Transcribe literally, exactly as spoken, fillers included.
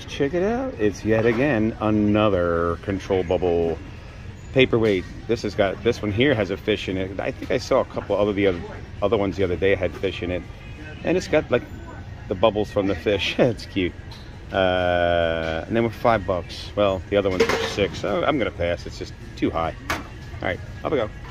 guys, check it out. It's yet again another control bubble paperweight. This has got, this one here has a fish in it. I think I saw a couple other the other, other ones the other day had fish in it. And it's got like the bubbles from the fish. It's cute. Uh, and then with five bucks. Well, the other ones were six. So I'm gonna pass. It's just too high. All right, up we go.